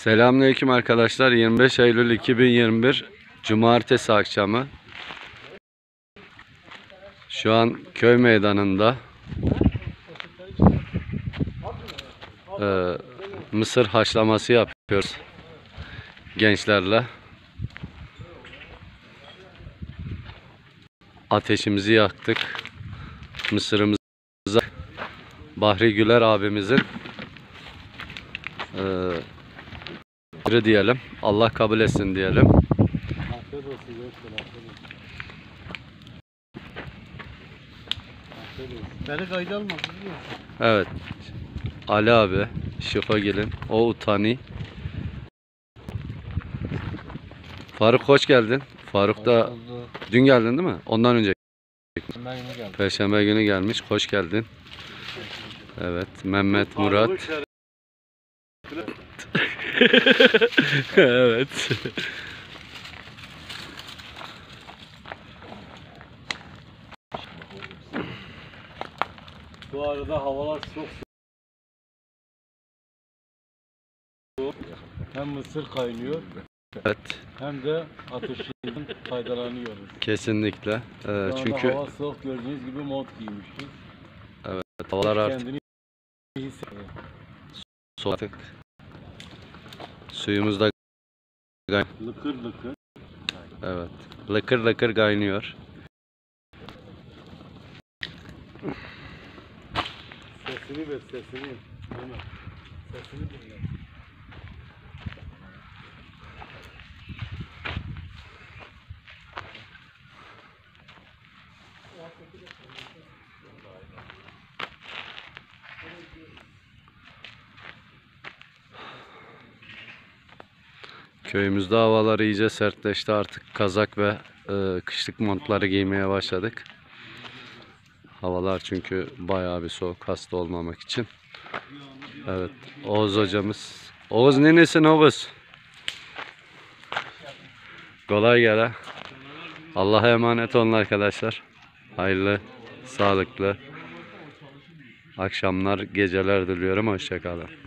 Selamünaleyküm arkadaşlar. 25 Eylül 2021 Cumartesi akşamı. Şu an köy meydanında mısır haşlaması yapıyoruz gençlerle. Ateşimizi yaktık. Mısırımızı Bahri Güler abimizin diyelim. Allah kabul etsin diyelim. Beni kayda alma. Evet. Ali abi, Şifagil'in o utani. Faruk hoş geldin. Faruk da dün geldin değil mi? Ondan önce. Perşembe günü gelmiş. Hoş geldin. Evet. Mehmet Murat. Evet. Bu arada havalar çok soğuk. Hem mısır kaynıyor Evet. hem de ateşinden faydalanıyoruz. Kesinlikle. Çünkü hava soğuk, gördüğünüz gibi mont giymişiz. Evet. Havalar artık Kendini hissediyor. soğuk. Suyumuz da Lıkır lıkır. evet. Lıkır lıkır kaynıyor. Sesini ver, sesini. Hemen. Sesini dinle. Köyümüzde havalar iyice sertleşti. Artık kazak ve kışlık montları giymeye başladık. Havalar çünkü bayağı bir soğuk, hasta olmamak için. Evet, Oğuz hocamız. Oğuz nenesin Oğuz? Kolay gele. Allah'a emanet olun arkadaşlar. Hayırlı, sağlıklı akşamlar, geceler diliyorum. Hoşça kalın.